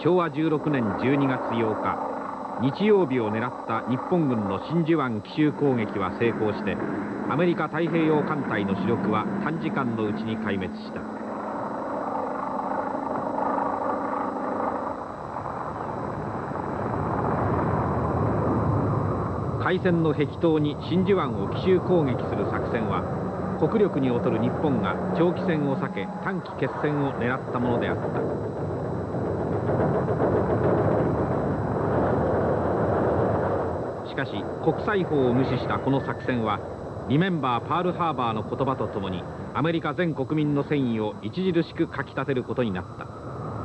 昭和16年12月8日、日曜日を狙った日本軍の真珠湾奇襲攻撃は成功して、アメリカ太平洋艦隊の主力は短時間のうちに壊滅した。海戦の壁頭に真珠湾を奇襲攻撃する作戦は、国力に劣る日本が長期戦を避け短期決戦を狙ったものであった。しかし国際法を無視したこの作戦は、リメンバー・パールハーバーの言葉とともにアメリカ全国民の戦意を著しくかきたてることになった。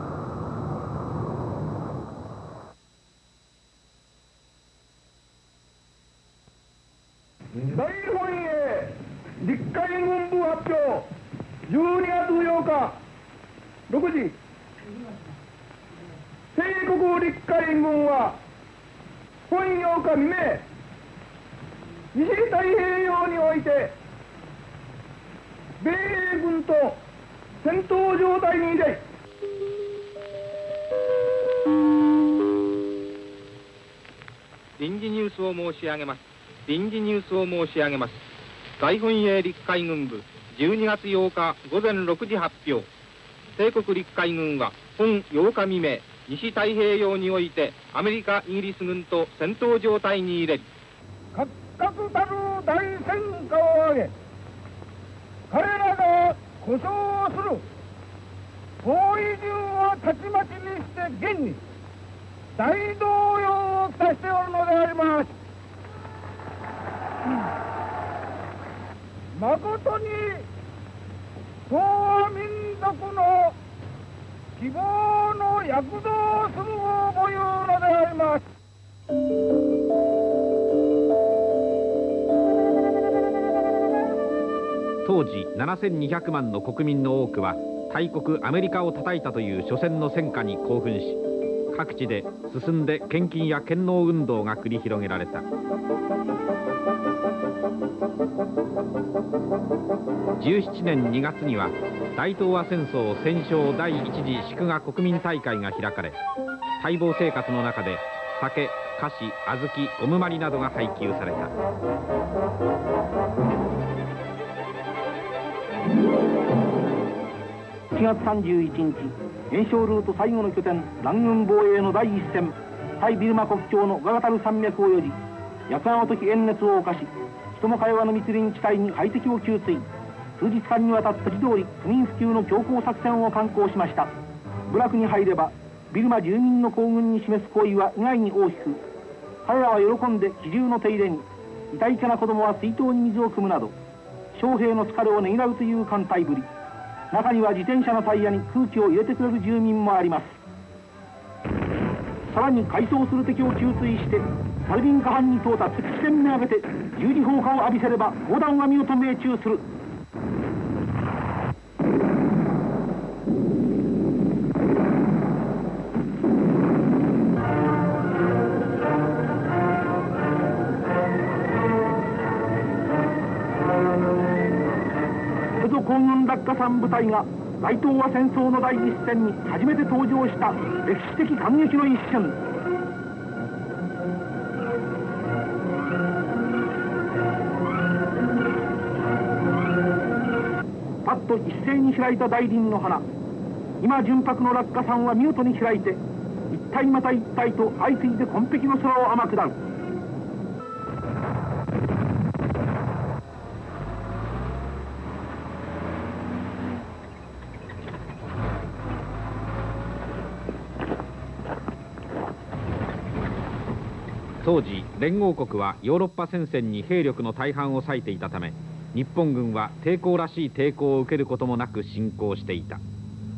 大本営陸海軍部発表12月8日6時、帝国陸海軍は本8日未明、西太平洋において米英軍と戦闘状態にて臨時ニュースを申し上げます。臨時ニュースを申し上げます。大本営陸海軍部12月8日午前6時発表。帝国陸海軍は本8日未明、西太平洋においてアメリカ・イギリス軍と戦闘状態に入れ、 各々たる大戦果を上げ、彼らが故障する包囲陣をたちまちにして現に大動揺をきたしておるのであります。誠に東亜民族の希望の躍動するをもいうのであります。 当時7200万の国民の多くは大国アメリカを叩いたという初戦の戦果に興奮し、各地で進んで献金や献納運動が繰り広げられた。17年2月には大東亜戦争戦勝第一次祝賀国民大会が開かれ、大謀生活の中で酒、菓子、小豆、ゴムまりなどが配給された。 1月31日、延焼ルート最後の拠点南軍防衛の第一戦、対ビルマ国境のガガタル山脈をよじ、薬川的炎熱を犯し、人も会話の密林地帯に排敵を給水、数日間にわたった自動理不眠不休の強行作戦を敢行しました。部落に入ればビルマ住民の行軍に示す行為は意外に大きく、彼らは喜んで機銃の手入れに、痛いけな子供は水筒に水を汲むなど、将兵の疲れをねぎらうという艦隊ぶり。中には自転車のタイヤに空気を入れてくれる住民もあります。さらに改装する敵を給水してサルビン下半に到達、視線め上げて十字砲火を浴びせれば砲弾は見事命中する。江戸皇軍落下山部隊が大東亜戦争の第一線に初めて登場した歴史的感激の一瞬。パッと一斉に開いた大輪の花。今純白の落下山は見事に開いて、一体また一体と相次いで紺碧の空を天下る。 当時連合国はヨーロッパ戦線に兵力の大半を割いていたため、日本軍は抵抗らしい抵抗を受けることもなく進行していた。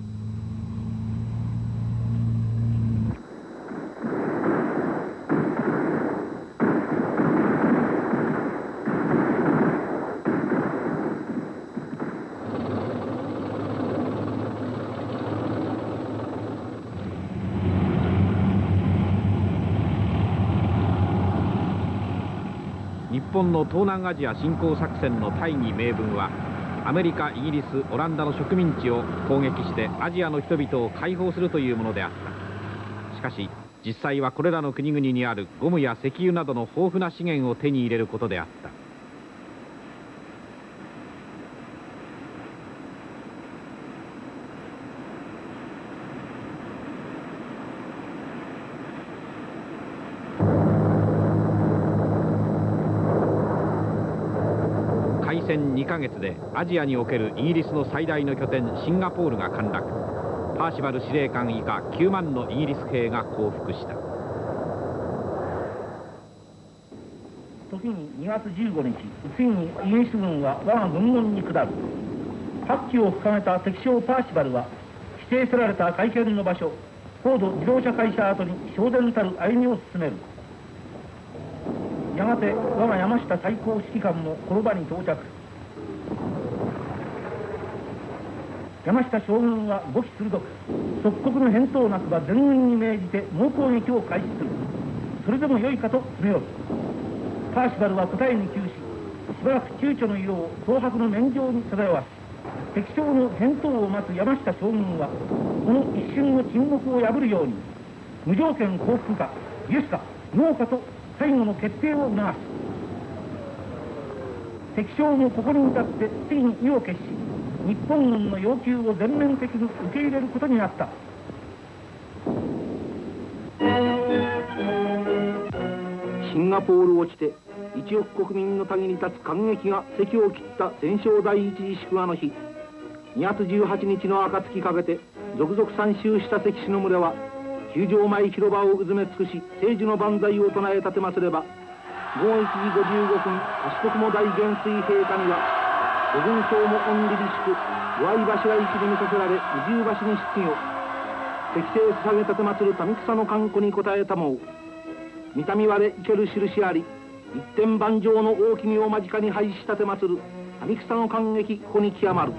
日本の東南アジア侵攻作戦の大義名分は、アメリカ、イギリス、オランダの植民地を攻撃してアジアの人々を解放するというものであった。 しかし実際はこれらの国々にあるゴムや石油などの豊富な資源を手に入れることであった。開戦2ヶ月でアジアにおけるイギリスの最大の拠点シンガポールが陥落。パーシバル司令官以下9万のイギリス兵が降伏した。 時に2月15日、ついにイギリス軍は我が軍門に下る。8機を深めた敵将パーシバルは指定せられた会見の場所、フォード自動車会社跡に昇然たる歩みを進める。やがて我が山下最高指揮官もこの場に到着。山下将軍は語気鋭く、即刻の返答なくば全軍に命じて猛攻撃を開始する。それでもよいかと詰め寄る。パーシバルは答えに窮し、しばらく躊躇の色を東博の面上に漂わす。敵将の返答を待つ山下将軍はこの一瞬の沈黙を破るように、無条件降伏かイエスかノーかと最後の決定を促す。敵将もここに至ってついに意を決し、日本軍の要求を全面的に受け入れることになった。シンガポールをちて1億国民の谷に立つ感激が席を切った戦勝第一次祝賀の日、2月18日の暁かけて続々参集した関士の群れは球場前広場をうずめ尽くし、政治の万歳を唱え立てますれば、午後1時55分、賢くも大元帥陛下には五軍将も御りりしく弱い柱石に見させられ二重橋に出業。適正捧げ立て祭る民草の観古に応えたもう。見たみ割れ生ける印あり、一点万丈の大きみを間近に配し立て祭る民草の感激ここに極まる。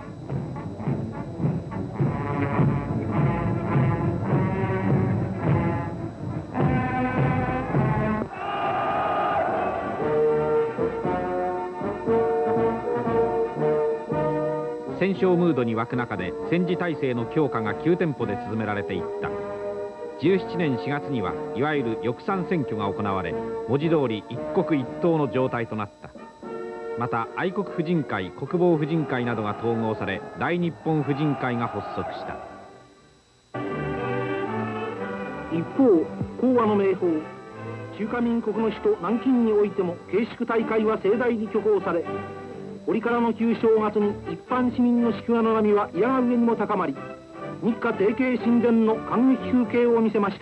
戦勝ムードに沸く中で戦時体制の強化が急テンポで進められていった。17年4月にはいわゆる翼賛選挙が行われ、文字通り一国一党の状態となった。また愛国婦人会、国防婦人会などが統合され、大日本婦人会が発足した。 一方、講和の名宝中華民国の首都南京においても慶祝大会は盛大に挙行され、折からの旧正月に一般市民の祝賀の波はいやが上にも高まり、日華提携親善の感激風景を見せました。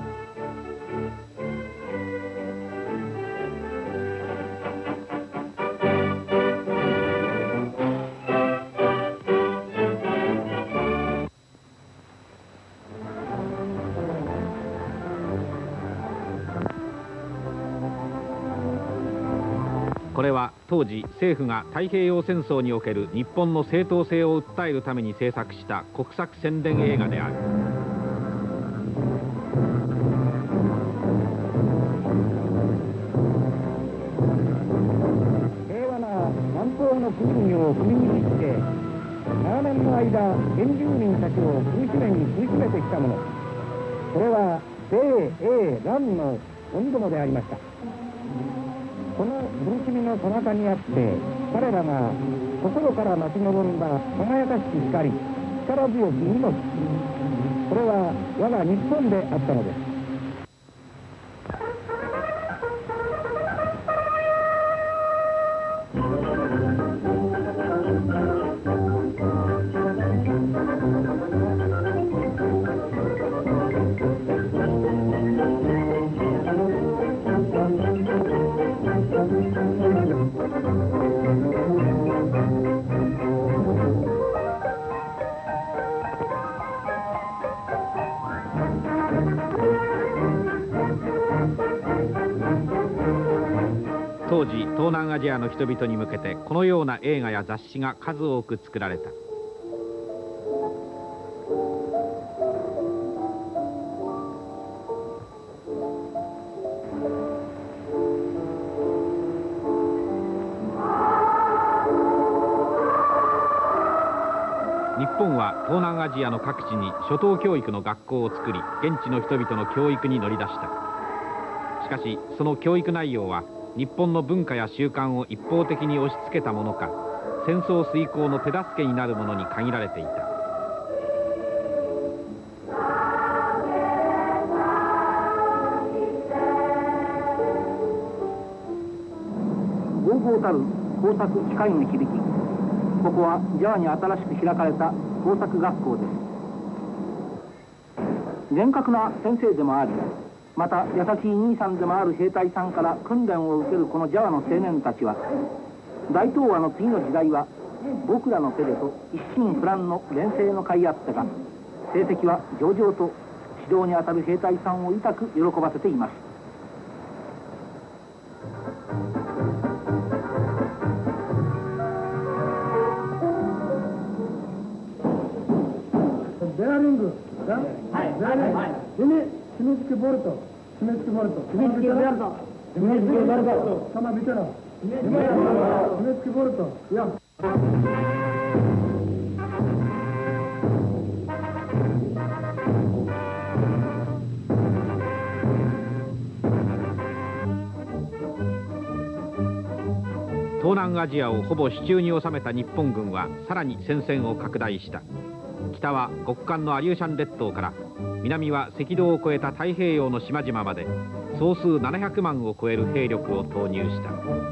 これは当時政府が太平洋戦争における日本の正当性を訴えるために制作した国策宣伝映画である。 平和な南方の国々を踏みにじって長年の間原住民たちを苦しめてきたもの、これは米英蘭の鬼どもでありました。この苦しみのそなたにあって彼らが心から待ち望んだ輝かしき光、力強き命、これは我が日本であったのです。 当時東南アジアの人々に向けてこのような映画や雑誌が数多く作られた。 日本は東南アジアの各地に初等教育の学校を作り、現地の人々の教育に乗り出した。しかしその教育内容は日本の文化や習慣を一方的に押し付けたものか、戦争遂行の手助けになるものに限られていた。 豪々たる工作機械の響き。ここはジャワに新しく開かれた工作学校です。厳格な先生でもあり、また優しい兄さんでもある兵隊さんから訓練を受けるこのジャワの青年たちは、大東亜の次の時代は僕らの手でと一心不乱の連成の甲斐あってか、成績は上々と指導に当たる兵隊さんを痛く喜ばせています。 ベアリング、はい、締め付けボルト、締め付けボルト、締め付けボルト、締め付けボルト、sama見てな、締め付けボルト、いや。 東南アジアをほぼ手中に収めた日本軍はさらに戦線を拡大した。北は極寒のアリューシャン列島から、南は赤道を越えた太平洋の島々まで総数700万を超える兵力を投入した。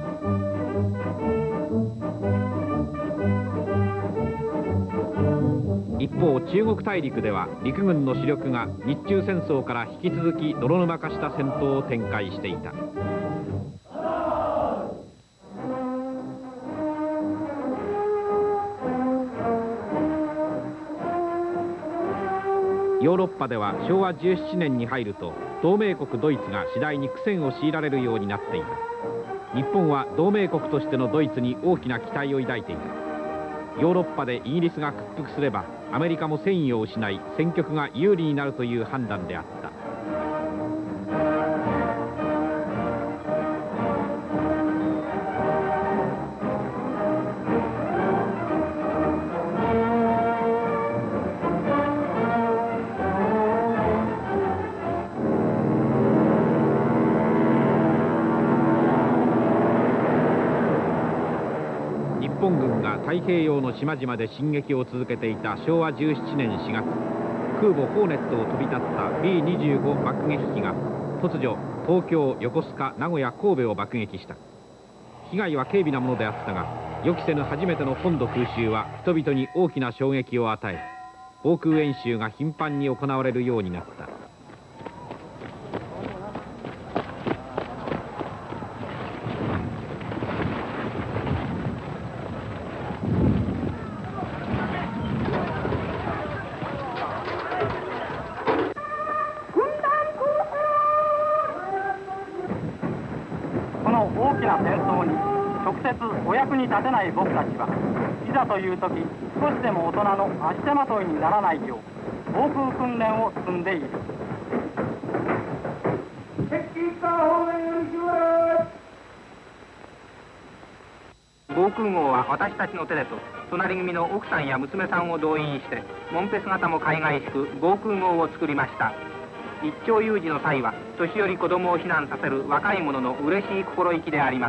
一方中国大陸では陸軍の主力が日中戦争から引き続き泥沼化した戦闘を展開していた。ヨーロッパでは昭和17年に入ると同盟国ドイツが次第に苦戦を強いられるようになっていた。日本は同盟国としてのドイツに大きな期待を抱いていた。ヨーロッパでイギリスが屈服すればアメリカも戦意を失い戦局が有利になるという判断であった。日本軍が太平洋の島々で進撃を続けていた昭和17年4月、空母ホーネットを飛び立った B25 爆撃機が突如東京、横須賀、名古屋、神戸を爆撃した。被害は軽微なものであったが、予期せぬ初めての本土空襲は人々に大きな衝撃を与え、防空演習が頻繁に行われるようになった。 大きな戦争に直接お役に立てない僕たちは、いざという時少しでも大人の足手まといにならないよう防空訓練を積んでいる。防空壕は私たちの手でと隣組の奥さんや娘さんを動員してモンペ姿も海外しく防空壕を作りました。一朝有事の際は年寄り子供を避難させる若い者の嬉しい心意気であります。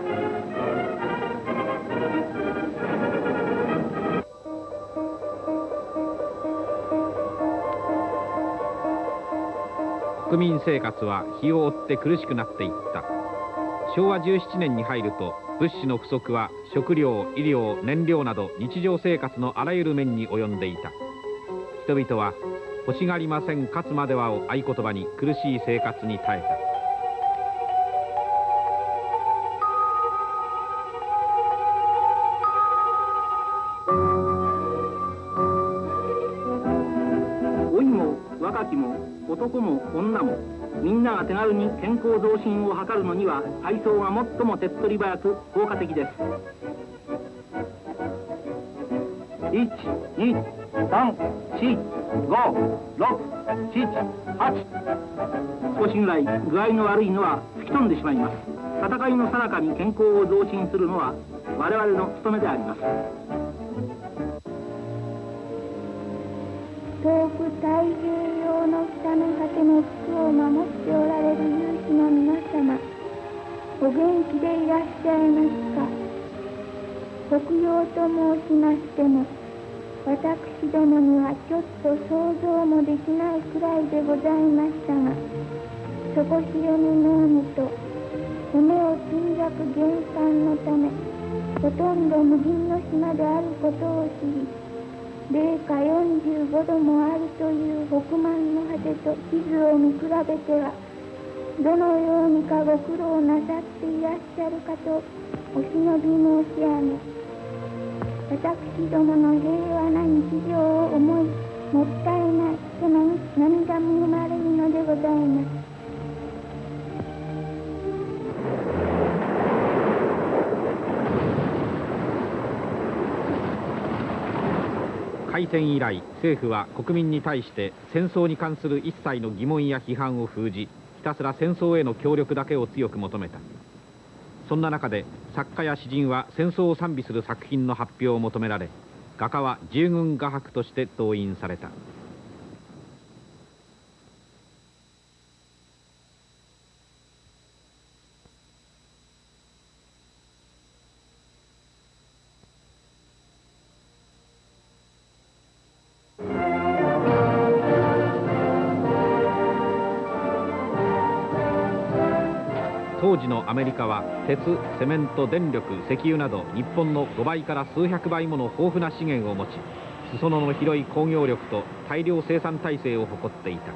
国民生活は日を追って苦しくなっていった。昭和17年に入ると物資の不足は食料、医療、燃料など日常生活のあらゆる面に及んでいた。人々は欲しがりません勝つまではを合言葉に苦しい生活に耐えた。 老いも若きも男も女もみんなが手軽に健康増進を図るのには体操が最も手っ取り早く効果的です。1、2、3、4、5、6、7、8。少しぐらい具合の悪いのは吹き飛んでしまいます。戦いの最中に健康を増進するのは我々の務めであります。 1、2、3、4、5、6、7、8、 遠く太平洋の北の果ての地を守っておられる勇士の皆様、お元気でいらっしゃいますか。北洋と申しましても、私どもにはちょっと想像もできないくらいでございましたが、底知れぬ濃霧と骨を沈着減産のため、ほとんど無人の島であることを知り、零下45度もあるという北満の果てと地図を見比べては、どのようにかご苦労なさっていらっしゃるかとお忍び申し上げ、私どもの平和な日常を思い、もったいないと涙も生まれるのでございます。 開戦以来、政府は国民に対して戦争に関する一切の疑問や批判を封じ、ひたすら戦争への協力だけを強く求めた。そんな中で作家や詩人は戦争を賛美する作品の発表を求められ、画家は従軍画伯として動員された。当時のアメリカは鉄、セメント、電力、石油など日本の5倍から数百倍もの豊富な資源を持ち、裾野の広い工業力と大量生産体制を誇っていた。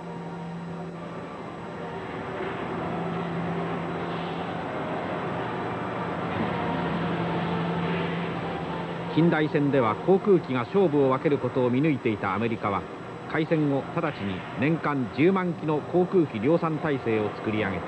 近代戦では航空機が勝負を分けることを見抜いていたアメリカは、開戦後直ちに年間10万機の航空機量産体制を作り上げた。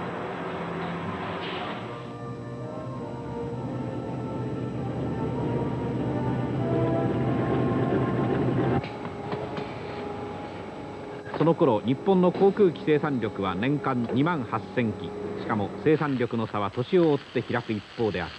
その頃日本の航空機生産力は年間2万8000機。しかも生産力の差は年を追って開く一方であった。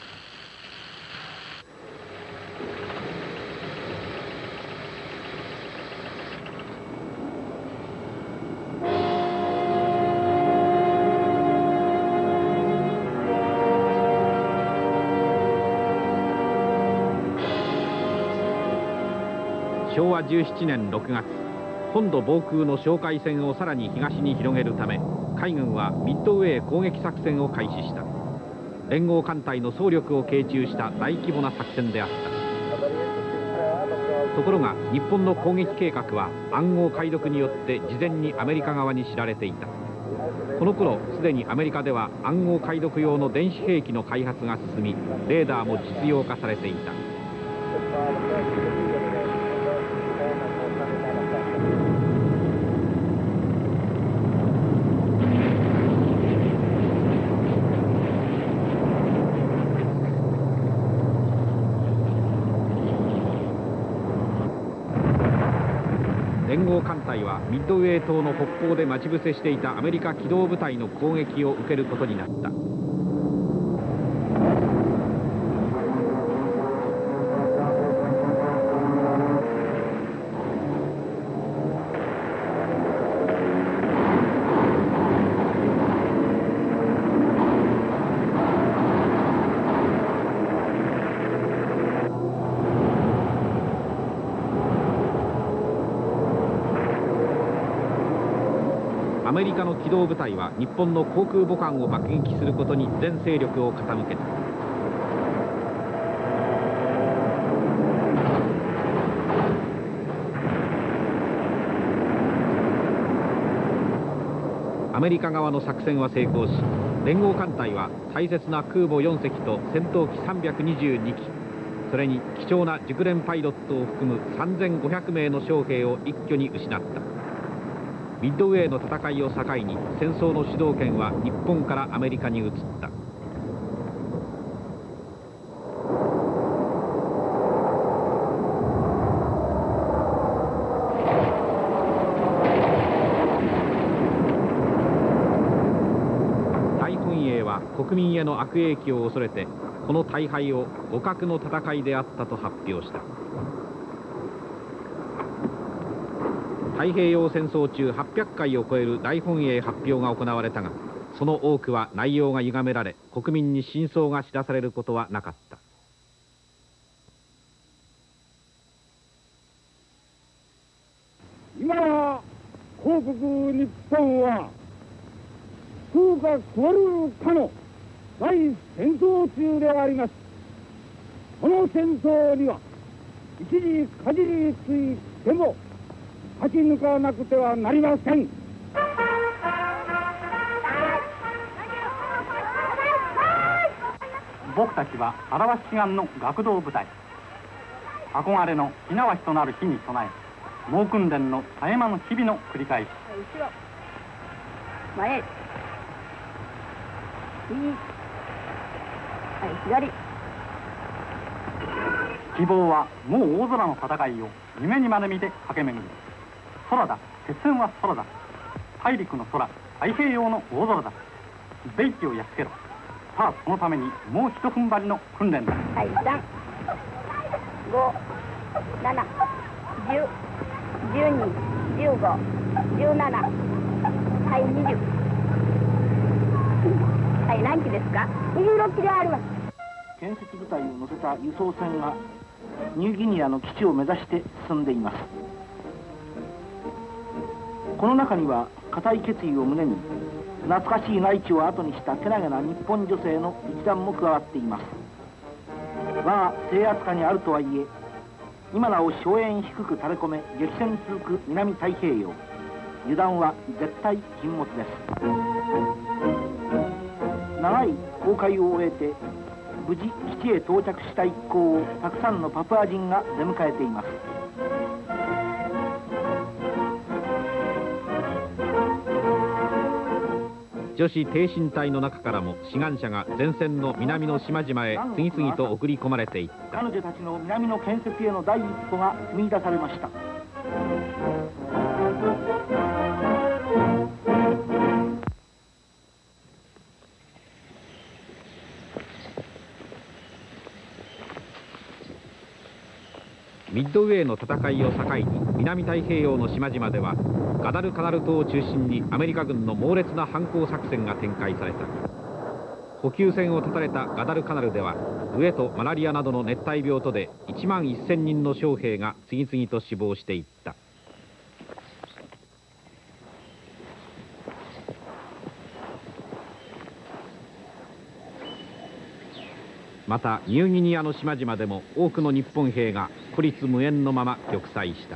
昭和17年6月、本土防空の哨戒線をさらに東に広げるため、海軍はミッドウェー攻撃作戦を開始した。連合艦隊の総力を傾注した大規模な作戦であった。ところが日本の攻撃計画は暗号解読によって事前にアメリカ側に知られていた。この頃すでにアメリカでは暗号解読用の電子兵器の開発が進み、レーダーも実用化されていた。連合艦隊はミッドウェー島の北方で待ち伏せしていたアメリカ機動部隊の攻撃を受けることになった。アメリカの機動部隊は日本の航空母艦を爆撃することに全勢力を傾けた。アメリカ側の作戦は成功し、連合艦隊は大切な空母4隻と戦闘機322機、それに貴重な熟練パイロットを含む3500名の将兵を一挙に失った。ミッドウェーの戦いを境に戦争の主導権は日本からアメリカに移った。大本営は国民への悪影響を恐れて、この大敗を互角の戦いであったと発表した。 太平洋戦争中800回を超える大本営発表が行われたが、その多くは内容が歪められ、国民に真相が知らされることはなかった。 今皇国日本は空か壊るかの大戦争中であります。この戦争には一時限りついても勝ち抜かなくてはなりません。 僕たちは表し志願の学童部隊、憧れの火縄師となる日に備え、猛訓練の絶え間の日々の繰り返し。 後ろ前右左。 希望はもう大空の戦いを夢にまで見て駆け巡る。空だ、決戦は空だ。大陸の空、太平洋の大空だ。米機をやっつけろ。さあそのためにもう一踏ん張りの訓練だ。 はい、3、5、7、10、12、15、17、はい、20。はい、何機ですか？26機であります。 建設部隊を乗せた輸送船がニューギニアの基地を目指して進んでいます。この中には固い決意を胸に懐かしい内地を後にしたけなげな日本女性の一団も加わっています。我が制圧下にあるとはいえ、今なお荘園低く垂れ込め激戦続く南太平洋、油断は絶対禁物です。長い航海を終えて無事基地へ到着した一行をたくさんのパプア人が出迎えています。 女子挺身隊の中からも志願者が前線の南の島々へ次々と送り込まれていった。 彼女たちの南の建設への第一歩が踏み出されました。 ミッドウェーの戦いを境に南太平洋の島々ではガダルカナル島を中心にアメリカ軍の猛烈な反攻作戦が展開された。補給線を断たれたガダルカナルでは飢えとマラリアなどの熱帯病とで1万1000人の将兵が次々と死亡していった。またニューギニアの島々でも多くの日本兵が孤立無援のまま玉砕した。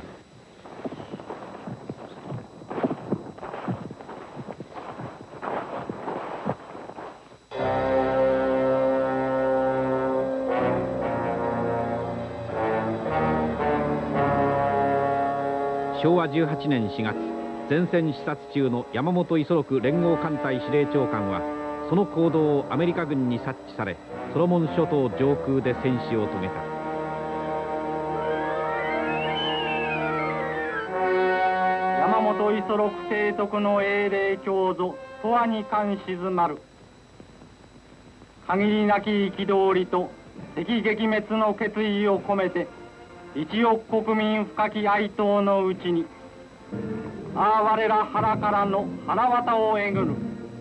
昭和18年4月、前線視察中の山本五十六連合艦隊司令長官はその行動をアメリカ軍に察知され、ソロモン諸島上空で戦死を遂げた。 山本五十六提督の英霊教祖永遠に冠しずまる。限りなき憤りと敵撃滅の決意を込めて一億国民深き哀悼のうちに、ああ我ら腹からの腹渡をえぐる。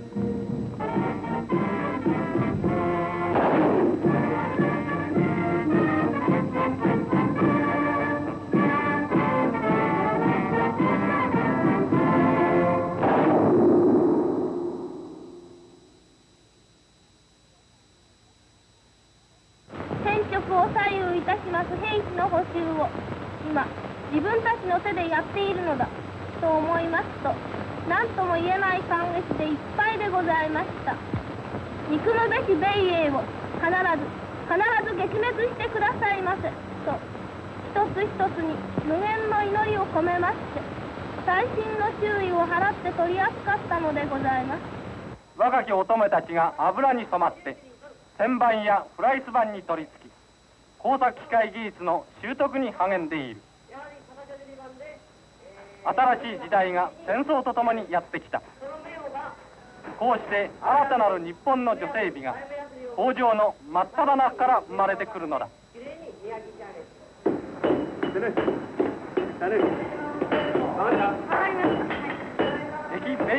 兵士の補修を今自分たちの手でやっているのだと思いますと、何とも言えない感激でいっぱいでございました。憎むべき米英を必ず撃滅してくださいませと一つ一つに無限の祈りを込めまして、細心の注意を払って取り扱ったのでございます。 若き乙女たちが油に染まって旋盤やフライス板に取り付き、工作機械技術の習得に励んでいる。新しい時代が戦争とともにやってきた。こうして新たなる日本の女性美が工場の真っ只中から生まれてくるのだ。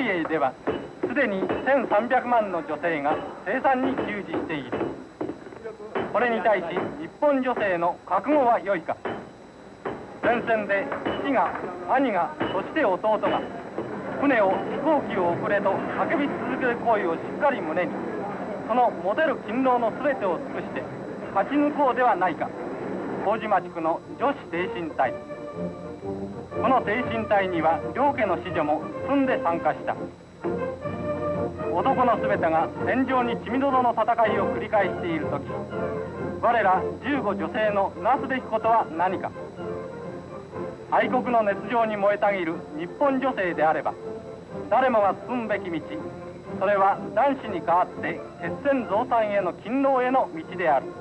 営ではすでに1300万の女性が生産に従事している。これに対し日本女性の覚悟は良いか。前線で父が兄がそして弟が船を飛行機を送れと叫び続ける行為をしっかり胸に、その持てる勤労の全てを尽くして勝ち抜こうではないか。麹町区の女子挺身隊、この挺身隊には両家の子女も住んで参加した。男の全てが戦場に血みどろの戦いを繰り返している時、我ら15女性のなすべきことは何か。愛国の熱情に燃えたぎる日本女性であれば、誰もが進むべき道、それは男子に代わって血栓増産への勤労への道である。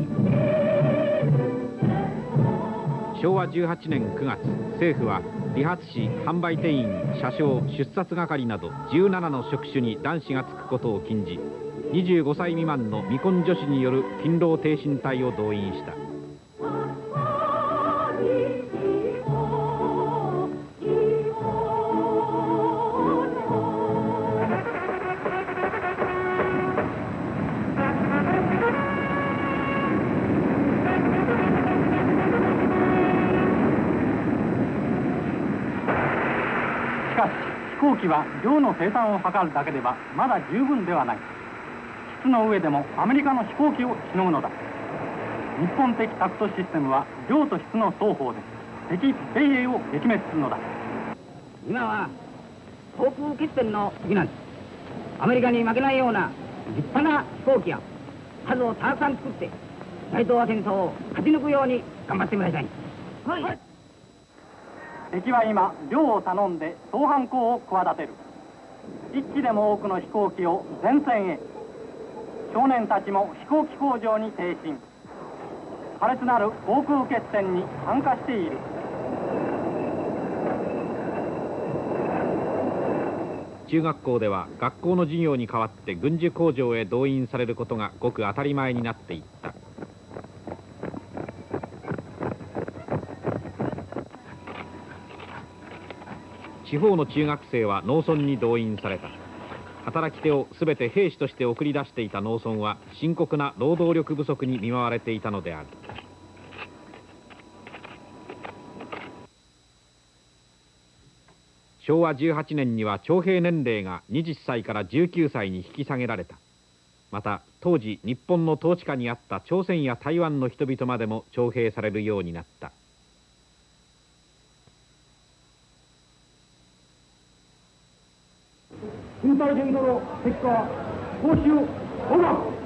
昭和18年9月、政府は理髪師、販売店員、車掌、出札係など17の職種に男子が就くことを禁じ、25歳未満の未婚女子による勤労挺身隊を動員した。 飛行機は量の生産を図るだけではまだ十分ではない。質の上でもアメリカの飛行機をしのぐのだ。日本的タクトシステムは量と質の双方で敵米英を撃滅するのだ。 今は航空決戦の時なんです。アメリカに負けないような立派な飛行機や数をたくさん作って大東亜戦争を勝ち抜くように頑張ってもらいたい。はい、 敵は今量を頼んで総反攻を企てる。一機でも多くの飛行機を前線へ。少年たちも飛行機工場に挺身、苛烈なる航空決戦に参加している。 中学校では学校の授業に代わって軍需工場へ動員されることがごく当たり前になっていった。地方の中学生は農村に動員された。働き手を全て兵士として送り出していた農村は深刻な労働力不足に見舞われていたのである。昭和18年には徴兵年齢が20歳から19歳に引き下げられた。また当時日本の統治下にあった朝鮮や台湾の人々までも徴兵されるようになった。 軍隊戦闘の結果、報酬オーバー。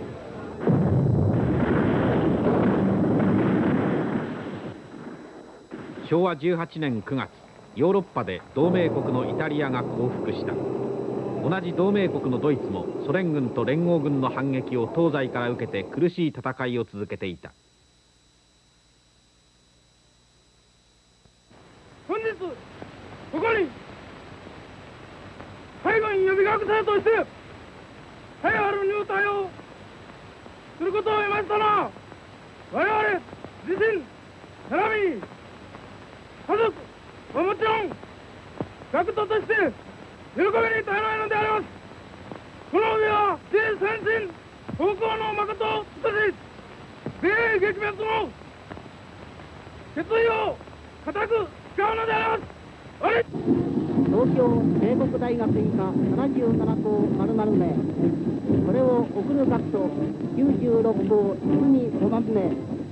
昭和18年9月、ヨーロッパで同盟国のイタリアが降伏した。同じ同盟国のドイツもソ連軍と連合軍の反撃を東西から受けて苦しい戦いを続けていた。 本日ここに海軍予備学生として栄えある入隊をすることを得ましたら、我々自身並びに家族はもちろん学徒として喜びに耐えないのであります。この上は米先進奉公の誠を尽くし、米英撃滅の決意を固く誓うのであります。 東京帝国大学以下77校丸々名、これを送る学徒96校実に5番目。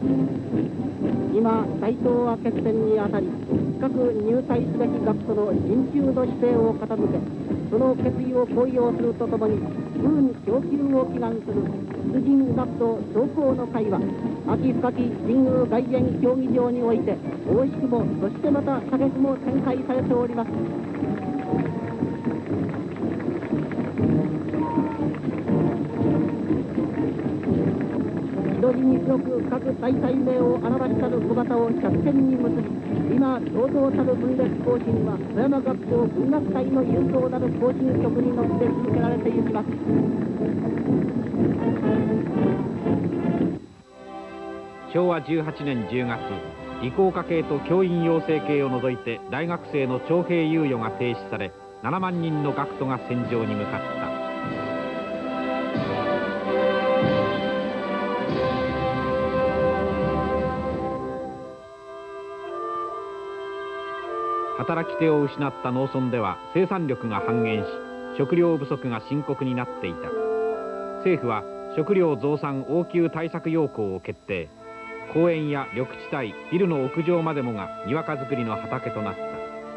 今大東亜決戦にあたり各入隊すべき学徒の人中の姿勢を傾け、その決意を高揚するとともに軍供給を祈願する出陣学徒将校の会は秋深き神宮外苑競技場において大しくもそしてまた射撃も展開されております。白地に広く各大隊名を表したる小旗を着線に結び、今堂々たる分裂行進は富山学校軍楽隊の勇壮なる行進曲に乗って続けられていきます。 昭和18年10月、理工科系と教員養成系を除いて大学生の徴兵猶予が停止され、 7万人の学徒が戦場に向かった。働き手を失った農村では生産力が半減し、食料不足が深刻になっていた。政府は食料増産応急対策要項を決定。公園や緑地帯、ビルの屋上までもがにわか作りの畑となった。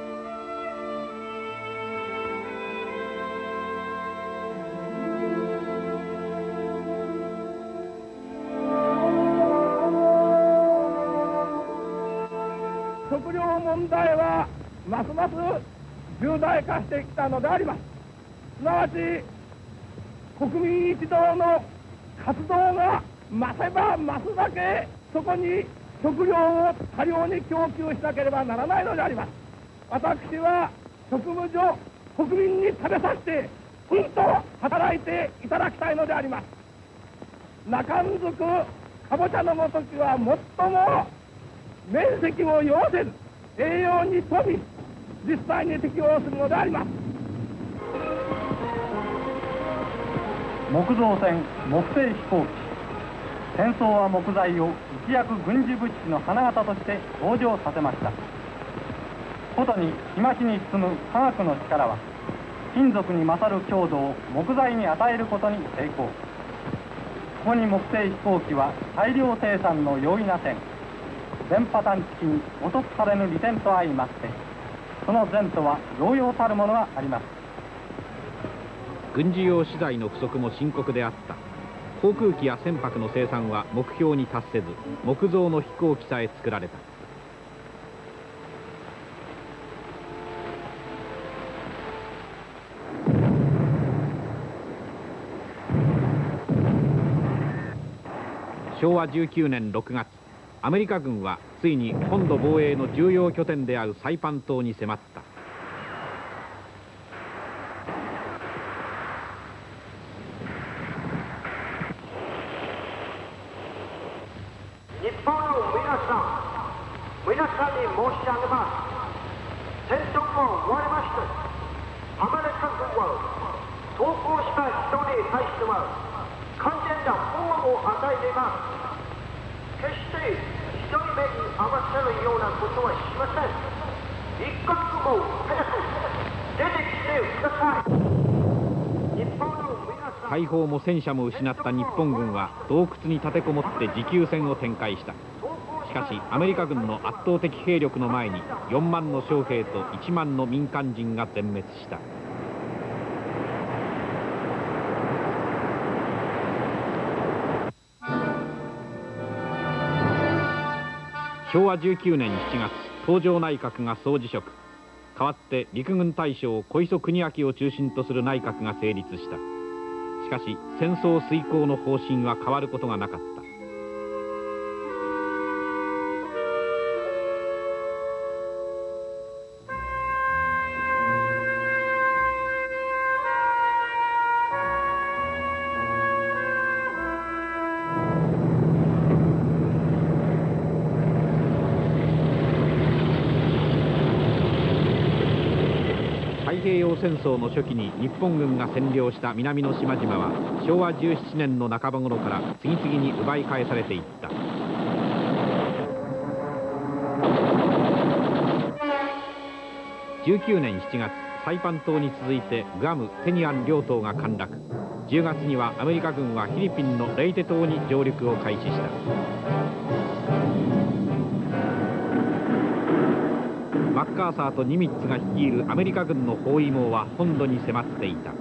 食料問題はますます重大化してきたのであります。すなわち国民一同の活動が増せば増すだけそこに食料を多量に供給しなければならないのであります。私は職務上国民に食べさせてうんと働いていただきたいのであります。中んずくかぼちゃのごときは最も面積を要せず栄養に富み実際に適応するのであります。 木造船木製飛行機。戦争は木材を一躍軍事物資の花形として登場させました。ことに日増しに進む科学の力は金属に勝る強度を木材に与えることに成功。ここに木製飛行機は大量生産の容易な点、電波探知機に予測されぬ利点と相まって、その前途は揚々たるものがあります。 軍事用資材の不足も深刻であった。航空機や船舶の生産は目標に達せず、木造の飛行機さえ作られた。昭和19年6月、アメリカ軍はついに本土防衛の重要拠点であるサイパン島に迫った。 日本の皆さんに申し上げます。戦争も終わりました。アメリカ軍は投降した人に対しては完全な保護を与えています。決して一人目に合わせるようなことはしません。一刻も早く出てきてください。日本の皆さん。 大砲も戦車も失った日本軍は洞窟に立てこもって持久戦を展開した。しかしアメリカ軍の圧倒的兵力の前に4万の将兵と1万の民間人が全滅した。昭和19年7月、東条内閣が総辞職。代わって陸軍大将小磯国明を中心とする内閣が成立した。しかし戦争遂行の方針は変わることがなかった。太平洋戦争の初期に日本軍が占領した南の島々は昭和17年の半ば頃から次々に奪い返されていった。19年7月、サイパン島に続いてグアム、テニアン両島が陥落。10月にはアメリカ軍はフィリピンのレイテ島に上陸を開始した。マッカーサーとニミッツが率いるアメリカ軍の包囲網は本土に迫っていた。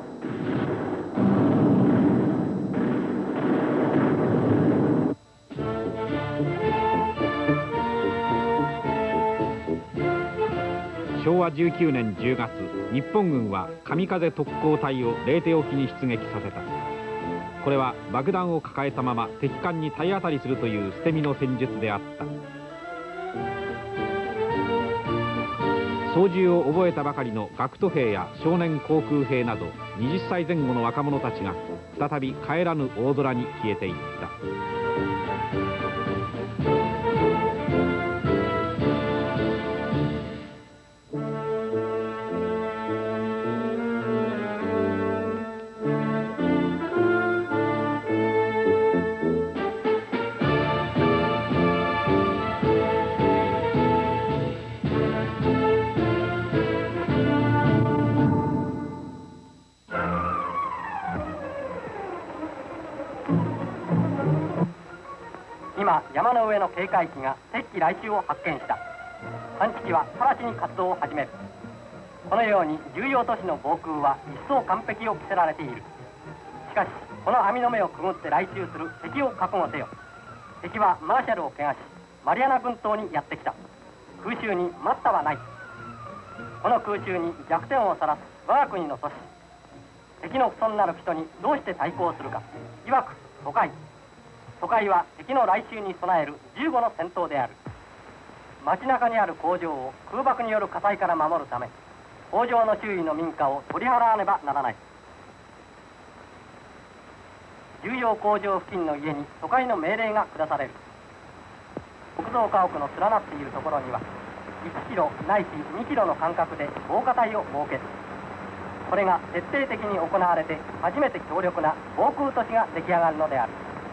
昭和19年10月、日本軍は神風特攻隊をレイテ沖に出撃させた。これは爆弾を抱えたまま敵艦に体当たりするという捨て身の戦術であった。操縦を覚えたばかりの学徒兵や少年航空兵など20歳前後の若者たちが再び帰らぬ大空に消えていった。 山の上の警戒機が敵機来襲を発見した。探知機は直ちに活動を始める。このように重要都市の防空は一層完璧を期せられている。しかしこの網の目をくぐって来襲する敵を覚悟せよ。敵はマーシャルを怪我しマリアナ群島にやってきた。空襲に待ったはない。この空襲に弱点をさらす我が国の都市。敵の不遜なる人にどうして対抗するか。いわく疎開。疎開は敵の来襲に備える15の戦闘である。街中にある工場を空爆による火災から守るため、工場の周囲の民家を取り払わねばならない。重要工場付近の家に疎開の命令が下される。木造家屋の連なっているところには1キロないし2キロの間隔で防火帯を設ける。これが徹底的に行われて初めて強力な防空都市が出来上がるのである。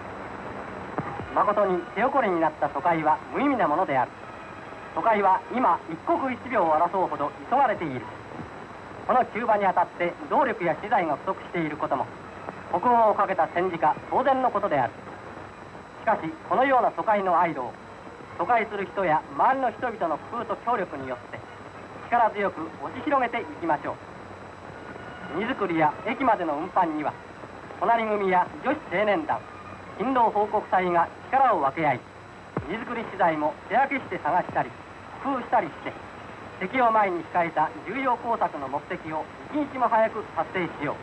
誠に手残りになった疎開は無意味なものである。疎開は今一刻一秒を争うほど急がれている。この急場にあたって動力や資材が不足していることも国軍をかけた戦時下当然のことである。しかしこのような疎開のアイドを疎開する人や周りの人々の工夫と協力によって力強く押し広げていきましょう。荷造りや駅までの運搬には隣組や女子青年団、勤労報告隊が力を分け合い、荷造り資材も手分けして探したり工夫したりして敵を前に控えた重要工作の目的を一日も早く達成しよう。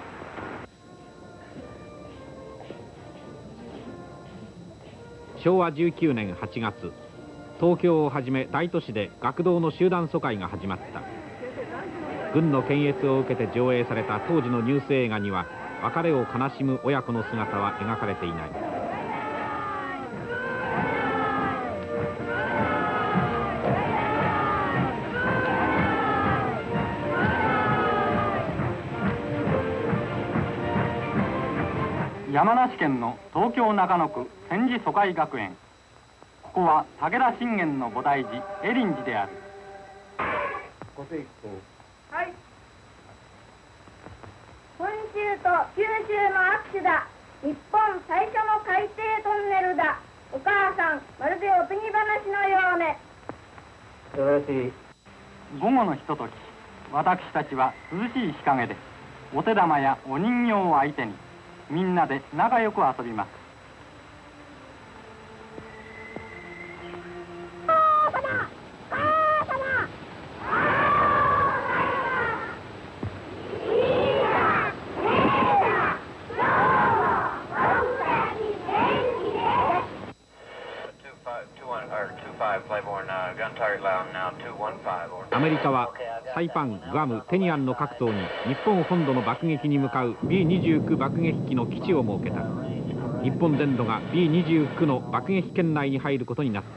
昭和19年8月、東京をはじめ大都市で学童の集団疎開が始まった。軍の検閲を受けて上映された当時のニュース映画には別れを悲しむ親子の姿は描かれていない。 山梨県の東京中野区千住疎開学園。ここは武田信玄の菩提寺恵林寺である。 ご清聴。 はい。本州と九州の握手だ。日本最初の海底トンネルだ。お母さん、まるでおとぎ話のようね。 素晴らしい。 午後のひととき、私たちは涼しい日陰でお手玉やお人形を相手にみんなで仲良く遊びます。 アメリカはサイパン、グアム、テニアンの各島に日本本土の爆撃に向かう B29 爆撃機の基地を設けた。日本全土が B29 の爆撃圏内に入ることになった。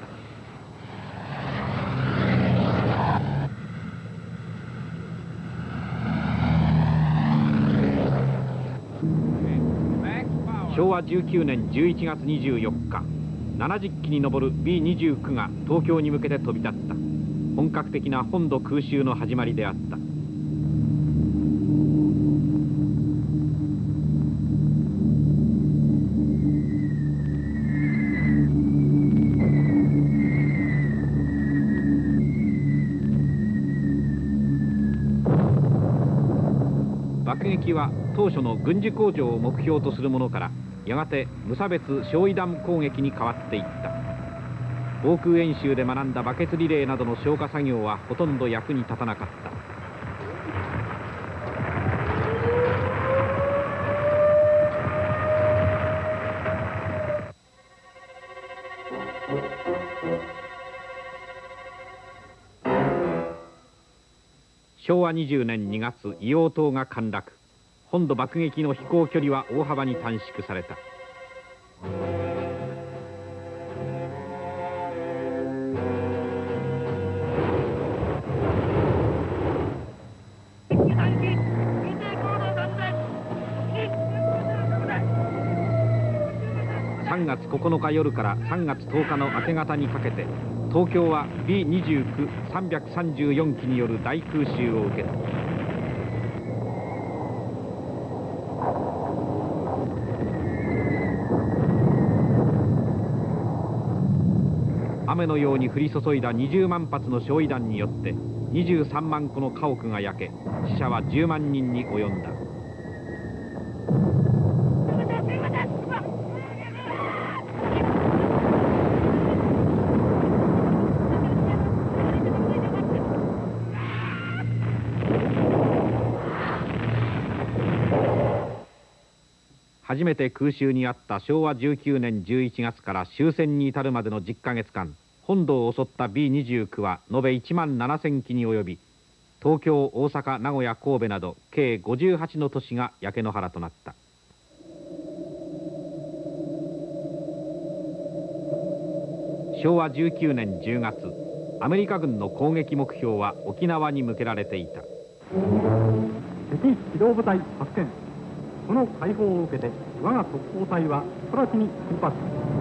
昭和19年11月24日、70機に上る B29 が東京に向けて飛び立った。本格的な本土空襲の始まりであった。爆撃は当初の軍事工場を目標とするものからやがて無差別焼夷弾攻撃に変わっていった。防空演習で学んだバケツリレーなどの消火作業はほとんど役に立たなかった。昭和20年2月、硫黄島が陥落。本土爆撃の飛行距離は大幅に短縮された。3月9日夜から3月10日の明け方にかけて東京は B29-334 機による大空襲を受けた。 雨のように降り注いだ20万発の焼夷弾によって23万戸の家屋が焼け、死者は10万人に及んだ。初めて空襲にあった昭和19年11月から終戦に至るまでの10ヶ月間、本土を襲った B29 は延べ1万7000機に及び、東京、大阪、名古屋、神戸など計58の都市が焼け野原となった。昭和19年10月、アメリカ軍の攻撃目標は沖縄に向けられていた。 敵機動部隊発見。この解放を受けて我が特攻隊は直ちに出発。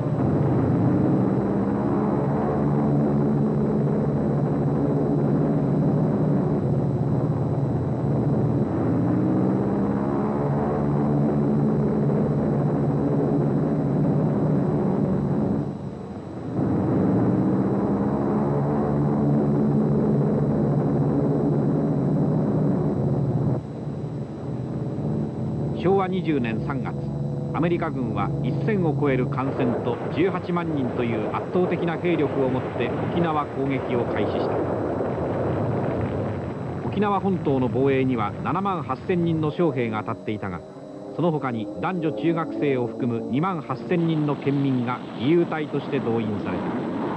昭和20年3月、アメリカ軍は1000を超える艦船と18万人という圧倒的な兵力を持って沖縄攻撃を開始した。沖縄本島の防衛には7万8000人の将兵が当たっていたが、その他に男女中学生を含む2万8000人の県民が義勇隊として動員された。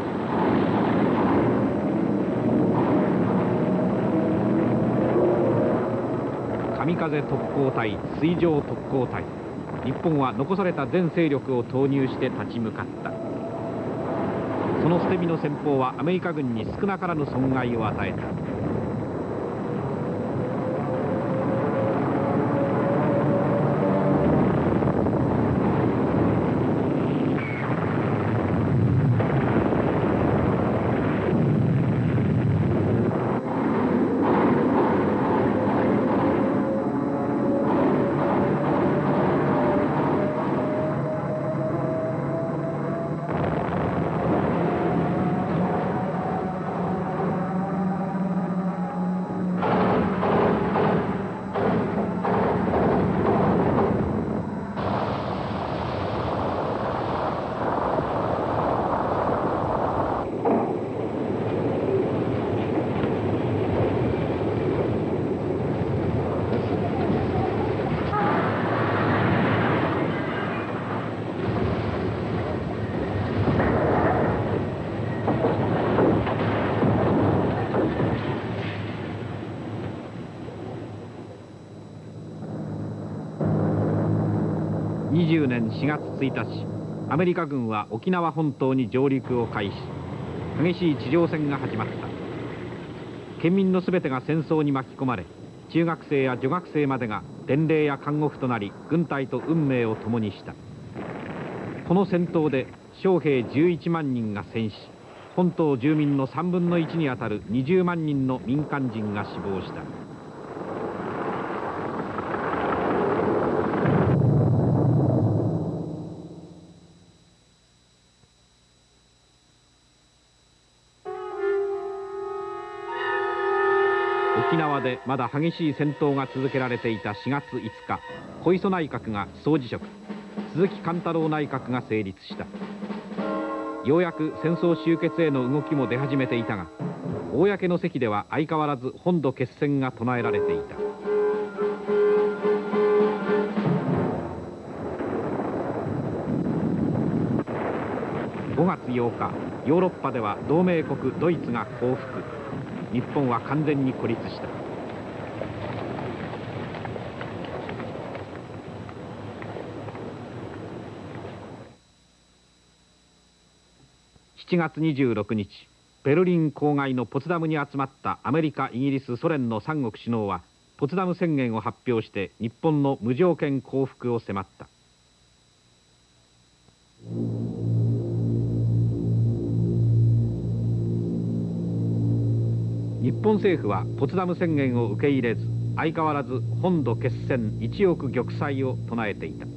神風特攻隊、水上特攻隊、日本は残された全勢力を投入して立ち向かった。その捨て身の戦法はアメリカ軍に少なからぬ損害を与えた。20年4月1日、アメリカ軍は沖縄本島に上陸を開始。激しい地上戦が始まった。県民のすべてが戦争に巻き込まれ、中学生や女学生までが伝令や看護婦となり、軍隊と運命を共にした。この戦闘で将兵11万人が戦死、本島住民の3分の1にあたる20万人の民間人が死亡した。沖縄でまだ激しい戦闘が続けられていた4月5日、小磯内閣が総辞職、鈴木貫太郎内閣が成立した。ようやく戦争終結への動きも出始めていたが、公の席では相変わらず本土決戦が唱えられていた。5月8日、ヨーロッパでは同盟国ドイツが降伏。日本は完全に孤立した。7月26日、ベルリン郊外のポツダムに集まったアメリカ、イギリス、ソ連の3国首脳はポツダム宣言を発表して日本の無条件降伏を迫った。日本政府はポツダム宣言を受け入れず、相変わらず本土決戦1億玉砕を唱えていた。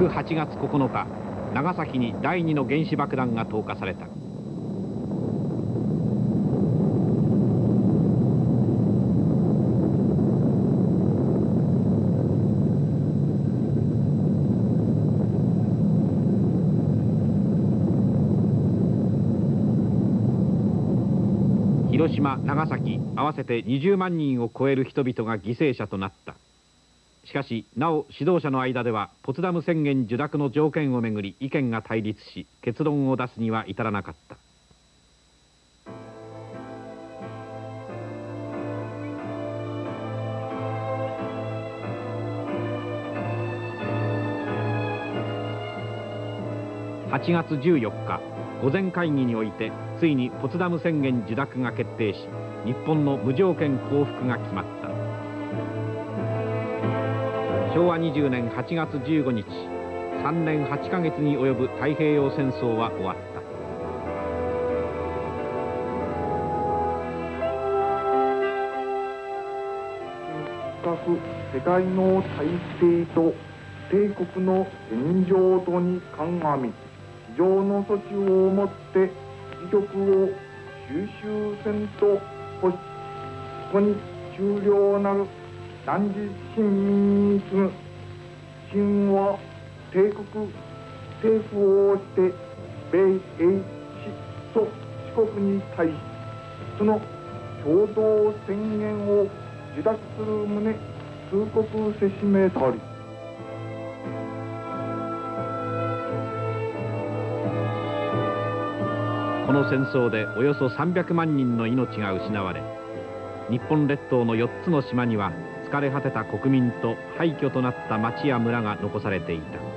翌8月9日、長崎に第2の原子爆弾が投下された。広島、長崎合わせて20万人を超える人々が犠牲者となった。しかしなお指導者の間ではポツダム宣言受諾の条件をめぐり意見が対立し、結論を出すには至らなかった。8月14日、御前会議においてついにポツダム宣言受諾が決定し、日本の無条件降伏が決まった。昭和20年8月15日、3年8ヶ月に及ぶ太平洋戦争は終わった。 各世界の体制と帝国の現状とに鑑み、非常の措置をもって自局を収集せんとほし、そこに終了なる男児親民に次ぐ秦は帝国政府をして米英蘇四国に対し、その共同宣言を受諾する旨通告せしめたり。 この戦争でおよそ300万人の命が失われ、日本列島の4つの島には疲れ果てた国民と廃墟となった町や村が残されていた。